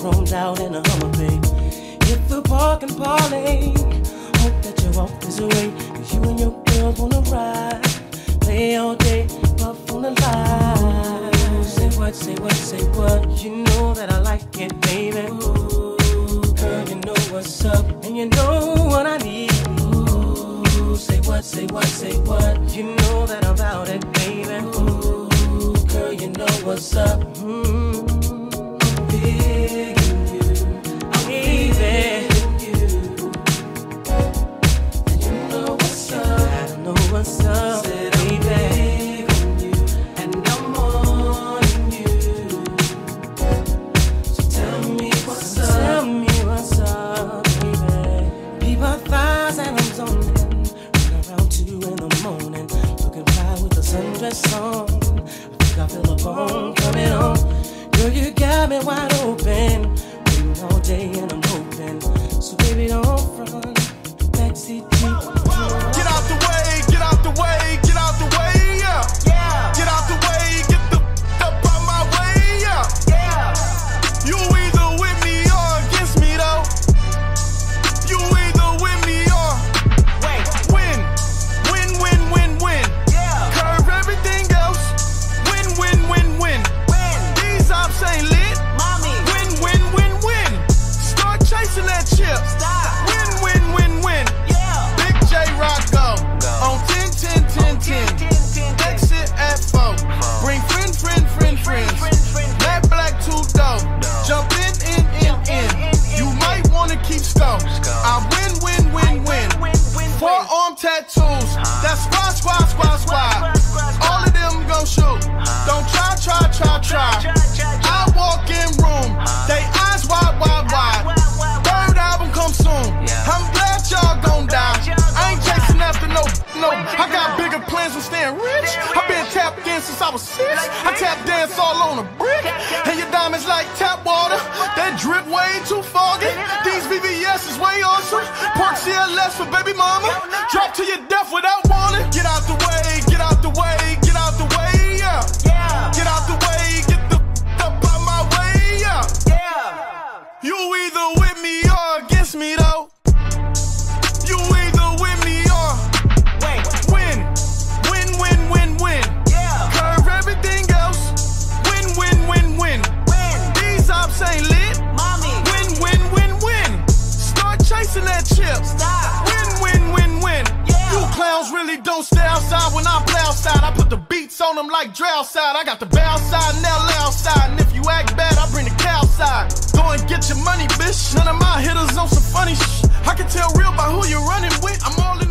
chromed out in a Hummer, babe. Hit the park and parlay. Hope that you walk this away, 'cause you and your girls wanna ride. Play all day, puff on the line. Say what, say what, say what. You know that I like it, baby. Ooh, girl, you know what's up, and you know what I need. Ooh, say what, say what, say what. You know that I'm about it, baby. Ooh, girl, you know what's up. Big in you, I'm baby. What's up, baby? And I'm on you. So tell me what's up. Tell me what's up, baby. People thighs and I'm zoning. Run around 2 in the morning, looking fly with the sundress on. I think I feel a bone coming on. Girl, you got me wide open, waiting all day and I'm hoping. So baby, don't front, backseat deep. Get out the way. Get out the way, yeah. Get out the way, get the up out my way, yeah. You either with me or against me, though. You either with me or win. Curve everything else. Win. These ops ain't lit. Mommy. Win. Start chasing that chip. Stop. Win. Big J Rock go. On 10. Exit at 4. Bring friends. That black too dope. Jump in. You might wanna keep score. I win. Forearm tattoos. That's squad. All of them gon' shoot. Don't try. I walk in room. They eyes wide. Third album come soon. I'm glad y'all gon' die. I ain't chasing after no. I got bigger plans than staying rich. I've been tapped in since I was 6. I tap dance all on a brick. And your diamonds like tap water. That drip way too foggy. These VVS is way awesome. Park CLS for baby mama. Drop to your death without warning. Get out the way, yeah. Get out the way, get the up out my way, yeah. You either with me or against me, though. You either with me or win. Curve everything else. Win. These ops ain't lit. Mommy. Win. Start chasing that chip. Stop. Win. You clowns really don't stay outside when I play outside. I put the beats on them like drow side. I got the bow side and that loud side. And if you act bad, I bring the cow side. Go and get your money, bitch. None of my hitters on some funny shit. I can tell real by who you're running with. I'm all in